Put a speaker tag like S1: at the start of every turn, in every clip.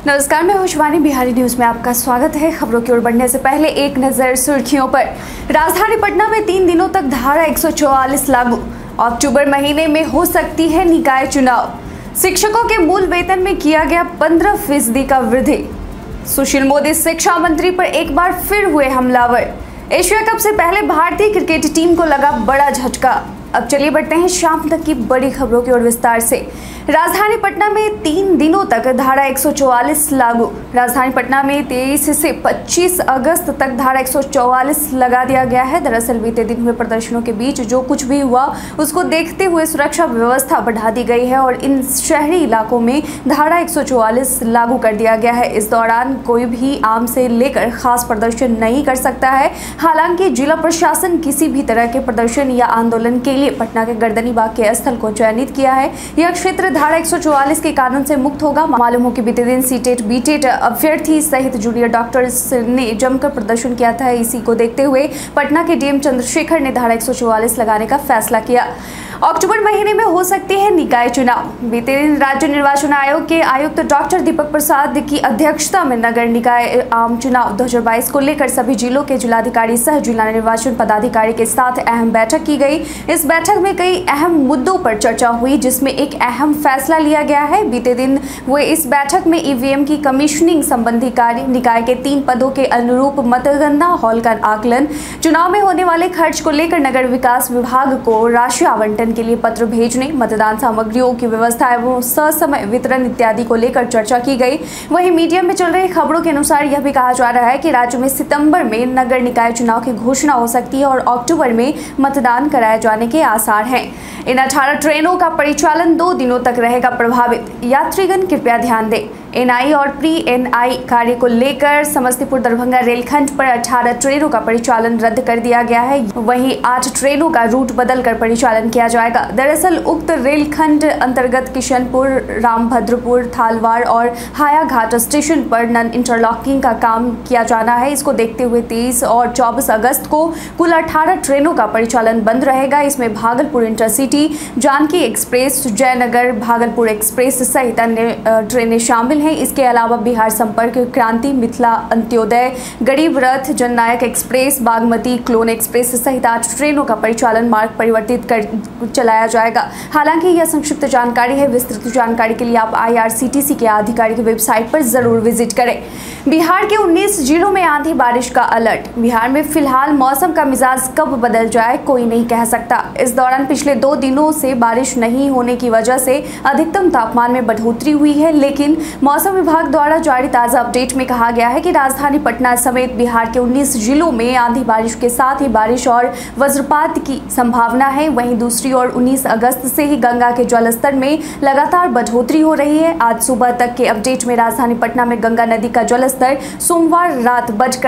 S1: नमस्कार, मैं शिवानी। बिहारी न्यूज में आपका स्वागत है। खबरों की ओर बढ़ने से पहले एक नजर सुर्खियों पर। राजधानी पटना में 3 दिनों तक धारा 144 लागू। अक्टूबर महीने में हो सकती है निकाय चुनाव। शिक्षकों के मूल वेतन में किया गया 15% का वृद्धि। सुशील मोदी शिक्षा मंत्री पर एक बार फिर हुए हमलावर। एशिया कप से पहले भारतीय क्रिकेट टीम को लगा बड़ा झटका। अब चलिए बढ़ते हैं शाम तक की बड़ी खबरों की ओर विस्तार से। राजधानी पटना में 3 दिनों तक धारा 144 लागू। राजधानी पटना में 23 से 25 अगस्त तक धारा 144 लगा दिया गया है। दरअसल बीते दिन हुए प्रदर्शनों के बीच जो कुछ भी हुआ उसको देखते हुए सुरक्षा व्यवस्था बढ़ा दी गई है और इन शहरी इलाकों में धारा 144 लागू कर दिया गया है। इस दौरान कोई भी आम से लेकर खास प्रदर्शन नहीं कर सकता है। हालांकि जिला प्रशासन किसी भी तरह के प्रदर्शन या आंदोलन के लिए पटना के गर्दनी बाग के स्थल को चयनित किया है। यह क्षेत्र धारा 144 के कानून से मुक्त होगा। मालूम हो कि बीते दिन सीटेट बीटेट अभ्यर्थी सहित जूनियर डॉक्टर्स ने जमकर प्रदर्शन किया था। इसी को देखते हुए पटना के डीएम चंद्रशेखर ने धारा 144 लगाने का फैसला किया। अक्टूबर महीने में हो सकती है निकाय चुनाव। बीते दिन राज्य निर्वाचन आयोग के आयुक्त डॉक्टर दीपक प्रसाद की अध्यक्षता में नगर निकाय आम चुनाव 2022 को लेकर सभी जिलों के जिलाधिकारी सह जिला निर्वाचन पदाधिकारी के साथ अहम बैठक की गई। इस बैठक में कई अहम मुद्दों पर चर्चा हुई, जिसमें एक अहम फैसला लिया गया है। बीते दिन हुए इस बैठक में ईवीएम की कमीशनिंग संबंधी कार्य, निकाय के 3 पदों के अनुरूप मतगणना हॉल का आकलन, चुनाव में होने वाले खर्च को लेकर नगर विकास विभाग को राशि आवंटन के लिए पत्र भेजने, मतदान सामग्रियों की व्यवस्था एवं ससमय वितरण इत्यादि को लेकर चर्चा की गई। वहीं मीडिया में चल रही खबरों के अनुसार यह भी कहा जा रहा है कि राज्य में सितंबर में नगर निकाय चुनाव की घोषणा हो सकती है और अक्टूबर में मतदान कराए जाने के आसार हैं। इन 18 ट्रेनों का परिचालन 2 दिनों तक रहेगा प्रभावित। यात्रीगण कृपया ध्यान दें। एनआई और प्री एनआई कार्य को लेकर समस्तीपुर दरभंगा रेलखंड पर 18 ट्रेनों का परिचालन रद्द कर दिया गया है। वहीं 8 ट्रेनों का रूट बदलकर परिचालन किया जाएगा। दरअसल उक्त रेलखंड अंतर्गत किशनपुर, रामभद्रपुर, थालवाड़ और हायाघाट स्टेशन पर नन इंटरलॉकिंग का काम किया जाना है। इसको देखते हुए 23 और 24 अगस्त को कुल 18 ट्रेनों का परिचालन बंद रहेगा। इसमें Bhagalpur intercity, Janki express, Jaynagar Bhagalpur express सहित अन्य ट्रेनें शामिल हैं। इसके अलावा बिहार संपर्क क्रांति, Mithila Antyodaya, Garib Rath, Jannayak express, Bagmati, clone express सहित 8 ट्रेनों का परिचालन मार्ग परिवर्तित कर चलाया जाएगा। हालांकि यह संक्षिप्त जानकारी है। विस्तृत जानकारी के लिए आप IRCTC के आधिकारिक वेबसाइट पर जरूर विजिट करें। बिहार के 19 जिलों में आंधी बारिश का अलर्ट। बिहार में फिलहाल मौसम का मिजाज कब बदल जाए कोई नहीं कह सकता। इस दौरान पिछले 2 दिनों से बारिश नहीं होने की वजह से अधिकतम तापमान में बढ़ोतरी हुई है, लेकिन मौसम विभाग द्वारा जारी ताजा अपडेट में कहा गया है कि राजधानी पटना समेत बिहार के 19 जिलों में आंधी बारिश के साथ ही बारिश और वज्रपात की संभावना है। वहीं दूसरी ओर 19 अगस्त से ही गंगा के जलस्तर में लगातार बढ़ोतरी हो रही है। आज सुबह तक के अपडेट में राजधानी पटना में गंगा नदी का जलस्तर सोमवार रात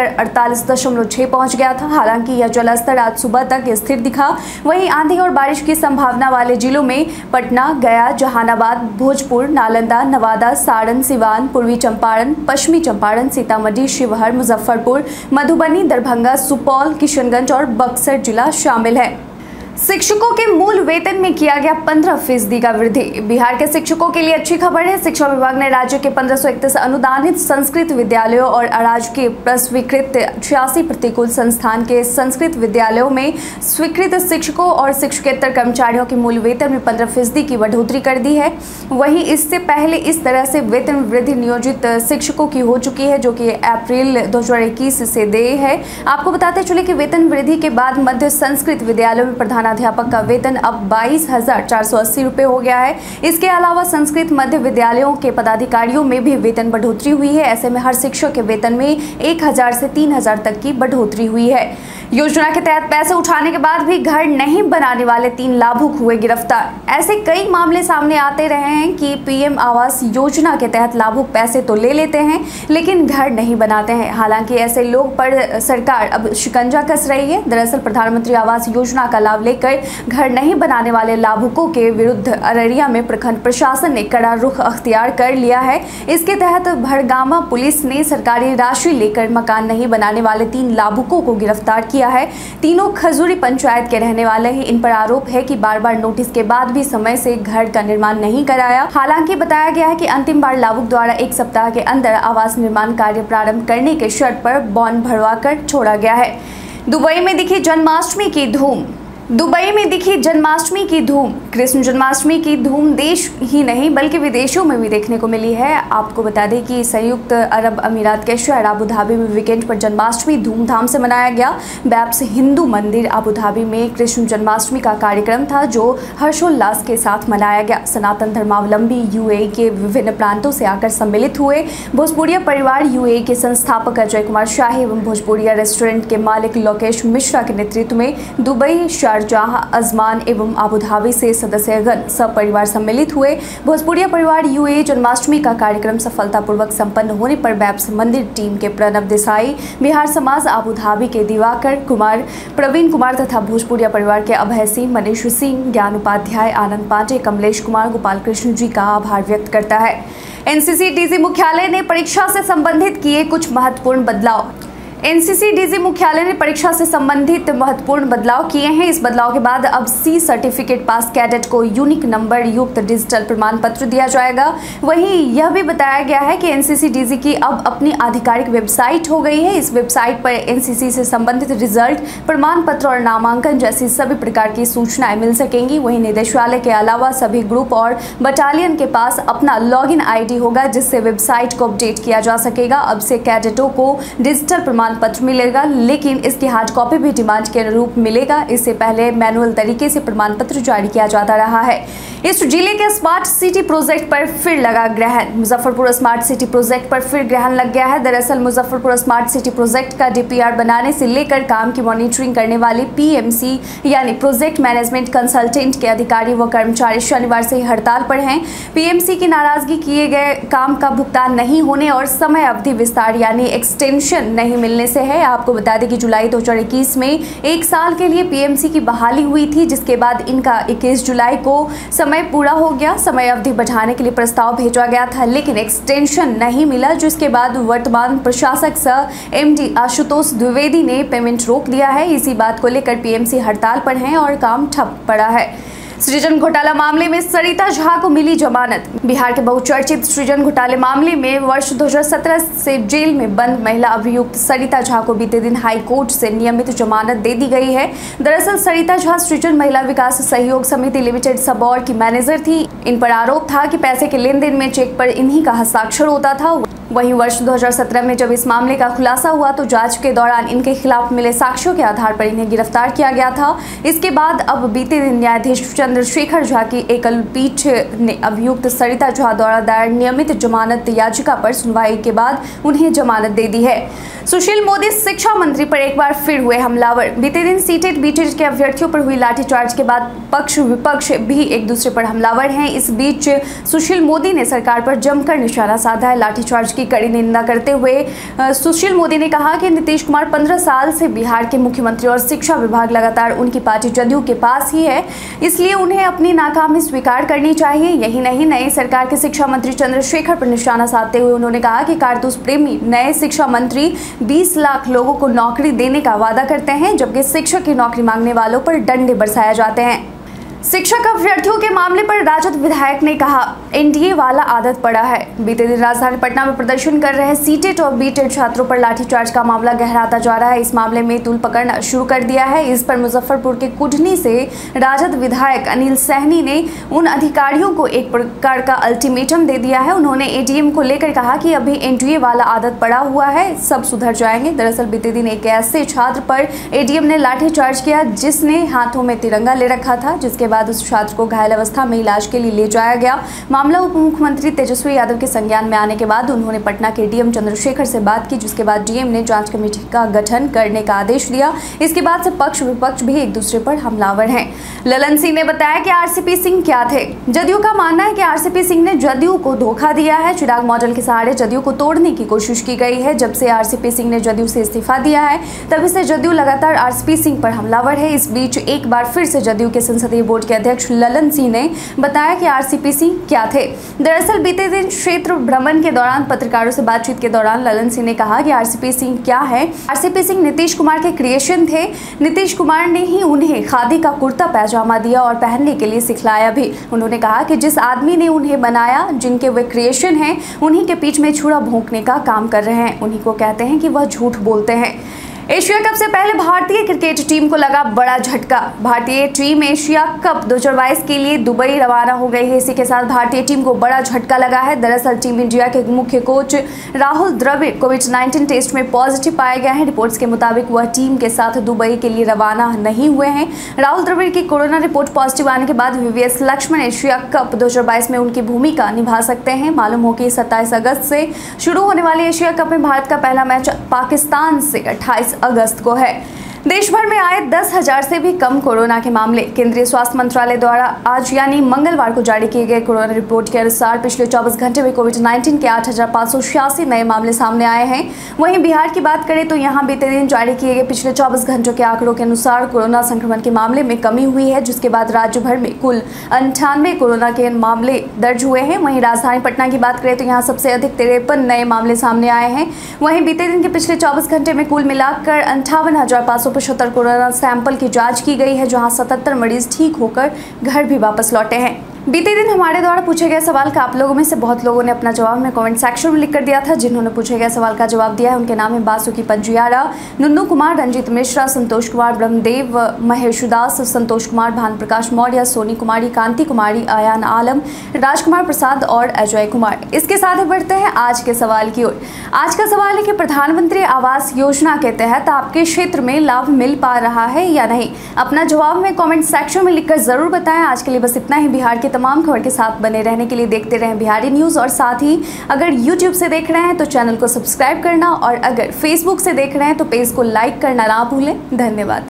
S1: 48.6 पहुंच गया था। हालांकि यह जलस्तर आज सुबह तक स्थिर दिखा। वहीं आंधी और बारिश की संभावना वाले जिलों में पटना, गया, जहानाबाद, भोजपुर, नालंदा, नवादा, सारण, सिवान, पूर्वी चंपारण, पश्चिमी चंपारण, सीतामढ़ी, शिवहर, मुजफ्फरपुर, मधुबनी, दरभंगा, सुपौल, किशनगंज और बक्सर जिला शामिल है। शिक्षकों के मूल वेतन में किया गया 15% का वृद्धि। बिहार के शिक्षकों के लिए अच्छी खबर है। शिक्षा विभाग ने राज्य के 1531 अनुदानित संस्कृत विद्यालयों और अराजकीय प्रस्वीकृत 86 प्रतिकूल संस्थान के संस्कृत विद्यालयों में स्वीकृत शिक्षकों और शिक्षकेतर कर्मचारियों के मूल वेतन में 15% की बढ़ोतरी कर दी है। वहीं इससे पहले इस तरह से वेतन वृद्धि नियोजित शिक्षकों की हो चुकी है, जो कि अप्रैल 2021 से देय है। आपको बताते चले कि वेतन वृद्धि के बाद मध्य संस्कृत विद्यालयों में प्रधान अध्यापक का वेतन अब 22,480 रुपए हो गया है। इसके अलावा संस्कृत मध्य विद्यालयों के पदाधिकारियों में भी वेतन बढ़ोतरी हुई है। ऐसे में हर शिक्षक के वेतन में 1,000 से 3,000 तक की बढ़ोतरी हुई है। योजना के तहत पैसे उठाने के बाद भी घर नहीं बनाने वाले 3 लाभुक हुए गिरफ्तार। ऐसे कई मामले सामने आते रहे हैं कि पीएम आवास योजना के तहत लाभुक पैसे तो ले लेते हैं लेकिन घर नहीं बनाते हैं। हालांकि ऐसे लोग पर सरकार अब शिकंजा कस रही है। दरअसल प्रधानमंत्री आवास योजना का लाभ लेकर घर नहीं बनाने वाले लाभुकों के विरुद्ध अररिया में प्रखंड प्रशासन ने कड़ा रुख अख्तियार कर लिया है। इसके तहत भड़गामा पुलिस ने सरकारी राशि लेकर मकान नहीं बनाने वाले 3 लाभुकों को गिरफ्तार किया। किया है। तीनों खजूरी पंचायत के रहने वाले हैं। इन पर आरोप है कि बार बार नोटिस के बाद भी समय से घर का निर्माण नहीं कराया। हालांकि बताया गया है कि अंतिम बार लाभुक द्वारा 1 सप्ताह के अंदर आवास निर्माण कार्य प्रारंभ करने के शर्त पर बॉन्ड भरवाकर छोड़ा गया है। दुबई में दिखी जन्माष्टमी की धूम। दुबई में दिखी जन्माष्टमी की धूम। कृष्ण जन्माष्टमी की धूम देश ही नहीं बल्कि विदेशों में भी देखने को मिली है। आपको बता दें कि संयुक्त अरब अमीरात के शहर अबू धाबी में वीकेंड पर जन्माष्टमी धूमधाम से मनाया गया। बैप्स हिंदू मंदिर अबू धाबी में कृष्ण जन्माष्टमी का कार्यक्रम था जो हर्षोल्लास के साथ मनाया गया। सनातन धर्मावलंबी यूएई के विभिन्न प्रांतों से आकर सम्मिलित हुए। भोजपुरिया परिवार यूएई के संस्थापक अजय कुमार शाही एवं भोजपुरिया रेस्टोरेंट के मालिक लोकेश मिश्रा के नेतृत्व में दुबई, शारजाह, अजमान एवं अबू धाबी से सदस्यगण सब परिवार सम्मिलित हुए। भोजपुरिया परिवार यूएई जन्माष्टमी का कार्यक्रम सफलतापूर्वक संपन्न होने पर बैप्स मंदिर टीम के प्रणव देसाई, बिहार समाज अबू धाबी के दिवाकर कुमार, प्रवीण कुमार तथा भोजपुरिया परिवार के अभय सिंह, मनीष सिंह, ज्ञान उपाध्याय, आनंद पांडे, कमलेश कुमार, गोपाल कृष्ण जी का आभार व्यक्त करता है। एनसीसी डीजी मुख्यालय ने परीक्षा से संबंधित किए कुछ महत्वपूर्ण बदलाव। एनसीसी डीजी मुख्यालय ने परीक्षा से संबंधित महत्वपूर्ण बदलाव किए हैं। इस बदलाव के बाद अब सी सर्टिफिकेट पास कैडेट को यूनिक नंबर युक्त डिजिटल प्रमाण पत्र दिया जाएगा। वहीं यह भी बताया गया है कि एनसीसी डीजी की अब अपनी आधिकारिक वेबसाइट हो गई है। इस वेबसाइट पर एनसीसी से संबंधित रिजल्ट, प्रमाण पत्र और नामांकन जैसी सभी प्रकार की सूचनाएं मिल सकेंगी। वहीं निदेशालय के अलावा सभी ग्रुप और बटालियन के पास अपना लॉगिन आईडी होगा जिससे वेबसाइट को अपडेट किया जा सकेगा। अब से कैडेटों को डिजिटल प्रमाण पत्र मिलेगा लेकिन इसकी हार्ड कॉपी भी डिमांड के अनुरूप मिलेगा। इससे पहले मैनुअल तरीके से प्रमाण पत्र जारी किया जाता रहा है। इस जिले के स्मार्ट सिटी प्रोजेक्ट पर फिर लगा ग्रहण। मुजफ्फरपुर स्मार्ट सिटी प्रोजेक्ट पर फिर ग्रहण लग गया है। दरअसल मुजफ्फरपुर स्मार्ट सिटी प्रोजेक्ट का डीपीआर बनाने से लेकर काम की मॉनिटरिंग करने वाली पीएमसी यानी प्रोजेक्ट मैनेजमेंट कंसल्टेंट के अधिकारी व कर्मचारी शनिवार से ही हड़ताल पर हैं। पीएमसी की नाराजगी किए गए काम का भुगतान नहीं होने और समय अवधि विस्तार यानी एक्सटेंशन नहीं मिलने से है। आपको बता दें कि जुलाई 2021 में 1 साल के लिए पीएमसी की बहाली हुई थी जिसके बाद इनका 21 जुलाई को समय पूरा हो गया। समय अवधि बढ़ाने के लिए प्रस्ताव भेजा गया था लेकिन एक्सटेंशन नहीं मिला जिसके बाद वर्तमान प्रशासक सह एमडी आशुतोष द्विवेदी ने पेमेंट रोक दिया है। इसी बात को लेकर पीएमसी हड़ताल पर हैं और काम ठप पड़ा है। सृजन घोटाला मामले में सरिता झा को मिली जमानत। बिहार के बहुचर्चित सृजन घोटाले मामले में वर्ष 2017 से जेल में बंद महिला अभियुक्त सरिता झा को बीते दिन हाई कोर्ट से नियमित जमानत दे दी गई है। दरअसल सरिता झा सृजन महिला विकास सहयोग समिति लिमिटेड सबौर की मैनेजर थी। इन पर आरोप था कि पैसे के लेन देन में चेक पर इन्हीं का हस्ताक्षर होता था। वहीं वर्ष 2017 में जब इस मामले का खुलासा हुआ तो जांच के दौरान इनके खिलाफ मिले साक्ष्यों के आधार पर इन्हें गिरफ्तार किया गया था। इसके बाद अब बीते दिन न्यायाधीश चंद्रशेखर झा की एकल पीठ ने अभियुक्त सरिता झा द्वारा दायर नियमित जमानत याचिका पर सुनवाई के बाद उन्हें जमानत दे दी है। सुशील मोदी शिक्षा मंत्री पर एक बार फिर हुए हमलावर। बीते दिन सीटेट बीटेट के अभ्यर्थियों पर हुई लाठीचार्ज के बाद पक्ष विपक्ष भी एक दूसरे पर हमलावर हैं। इस बीच सुशील मोदी ने सरकार पर जमकर निशाना साधा है। लाठीचार्ज की कड़ी निंदा करते हुए सुशील मोदी ने कहा कि नीतीश कुमार 15 साल से बिहार के मुख्यमंत्री और शिक्षा विभाग लगातार उनकी पार्टी जदयू के पास ही है, इसलिए उन्हें अपनी नाकामी स्वीकार करनी चाहिए। यही नहीं, नई सरकार के शिक्षा मंत्री चंद्रशेखर पर निशाना साधते हुए उन्होंने कहा कि कारतूस प्रेमी नए शिक्षा मंत्री 20 लाख लोगों को नौकरी देने का वादा करते हैं जबकि शिक्षक की नौकरी मांगने वालों पर डंडे बरसाए जाते हैं। शिक्षक अभ्यर्थियों के मामले पर राजद विधायक ने कहा एनडीए वाला आदत पड़ा है। बीते दिन राजधानी पटना में प्रदर्शन कर रहे सीटेट और बीटेट छात्रों पर लाठीचार्ज का मामला गहराता जा रहा है। इस मामले में तूल पकड़ना शुरू कर दिया है। इस पर मुजफ्फरपुर के कुढ़नी से राजद विधायक अनिल सहनी ने उन अधिकारियों को एक प्रकार का अल्टीमेटम दे दिया है। उन्होंने एडीएम को लेकर कहा कि अभी एनडीए वाला आदत पड़ा हुआ है, सब सुधर जाएंगे। दरअसल बीते दिन एक ऐसे छात्र पर एडीएम ने लाठीचार्ज किया जिसने हाथों में तिरंगा ले रखा था, जिसके बाद उस छात्र को घायल अवस्था में इलाज के लिए ले जाया गया। मामला उप मुख्यमंत्री तेजस्वी यादव के संज्ञान में आने के बाद उन्होंने पटना के डीएम चंद्रशेखर से बात की, जिसके बाद डीएम ने जांच कमेटी का गठन करने का आदेश दिया। इसके बाद से पक्ष विपक्ष भी एक दूसरे पर हमलावर हैं। ललन सिंह ने बताया कि आरसीपी सिंह क्या थे। जदयू का मानना है कि आरसीपी सिंह ने जदयू को धोखा दिया है। चिराग मॉडल के सहारे जदयू को तोड़ने की कोशिश की गई है। जब से आरसीपी सिंह ने जदयू से इस्तीफा दिया है तभी से जदयू लगातार आरसीपी सिंह पर हमलावर है। इस बीच एक बार फिर से जदयू के संसदीय बोर्ड बोर्ड के अध्यक्ष ललन सिंह ने बताया कि आरसीपीसी क्या थे। दरअसल बीते दिन क्षेत्र भ्रमण के दौरान पत्रकारों से बातचीत के दौरान ललन सिंह ने कहा कि आरसीपीसी क्या है। आरसीपीसी नीतीश कुमार के क्रिएशन थे। नीतीश कुमार ने ही उन्हें खादी का कुर्ता पैजामा दिया और पहनने के लिए सिखलाया भी। उन्होंने कहा कि जिस आदमी ने उन्हें बनाया, जिनके वे क्रिएशन हैं, उन्हीं के बीच में छुरा भोंकने का काम कर रहे हैं। उन्हीं को कहते हैं कि वह झूठ बोलते हैं। एशिया कप से पहले भारतीय क्रिकेट टीम को लगा बड़ा झटका। भारतीय टीम एशिया कप 2022 के लिए दुबई रवाना हो गई है। इसी के साथ भारतीय टीम को बड़ा झटका लगा है। दरअसल टीम इंडिया के मुख्य कोच राहुल द्रविड़ कोविड-19 टेस्ट में पॉजिटिव पाए गए हैं। रिपोर्ट्स के मुताबिक वह टीम के साथ दुबई के लिए रवाना नहीं हुए हैं। राहुल द्रविड़ की कोरोना रिपोर्ट पॉजिटिव आने के बाद वीवीएस लक्ष्मण एशिया कप 2022 में उनकी भूमिका निभा सकते हैं। मालूम हो कि 27 अगस्त से शुरू होने वाले एशिया कप में भारत का पहला मैच पाकिस्तान से 28 अगस्त को है। देश भर में आए 10,000 से भी कम कोरोना के मामले। केंद्रीय स्वास्थ्य मंत्रालय द्वारा आज यानी मंगलवार को जारी किए गए कोरोना रिपोर्ट के अनुसार पिछले 24 घंटे में कोविड-19 के 8,586 नए मामले सामने आए हैं। वहीं बिहार की बात करें तो यहां बीते दिन जारी किए गए पिछले 24 घंटों के आंकड़ों के अनुसार कोरोना संक्रमण के मामले में कमी हुई है, जिसके बाद राज्य भर में कुल 98 कोरोना के मामले दर्ज हुए हैं। वहीं राजधानी पटना की बात करें तो यहाँ सबसे अधिक 53 नए मामले सामने आए हैं। वहीं बीते दिन के पिछले 24 घंटे में कुल मिलाकर 58,575 कोरोना सैंपल की जांच की गई है, जहां 77 मरीज ठीक होकर घर भी वापस लौटे हैं। बीते दिन हमारे द्वारा पूछे गए सवाल का आप लोगों में से बहुत लोगों ने अपना जवाब में कमेंट सेक्शन में लिख कर दिया था। जिन्होंने पूछे गए सवाल का जवाब दिया है उनके नाम है बासुकी पंजियारा, नुन्नू कुमार, रंजीत मिश्रा, संतोष कुमार, ब्रह्मदेव, महेश दास, संतोष कुमार, भानु प्रकाश मौर्य, सोनी कुमारी, कांति कुमारी, आयान आलम, राजकुमार प्रसाद और अजय कुमार। इसके साथ ही बढ़ते हैं आज के सवाल की ओर। आज का सवाल है कि प्रधानमंत्री आवास योजना के तहत आपके क्षेत्र में लाभ मिल पा रहा है या नहीं। अपना जवाब में कमेंट सेक्शन में लिखकर जरूर बताएं। आज के लिए बस इतना ही। बिहार की तमाम खबर के साथ बने रहने के लिए देखते रहें बिहारी न्यूज़, और साथ ही अगर YouTube से देख रहे हैं तो चैनल को सब्सक्राइब करना, और अगर Facebook से देख रहे हैं तो पेज को लाइक करना ना भूलें। धन्यवाद।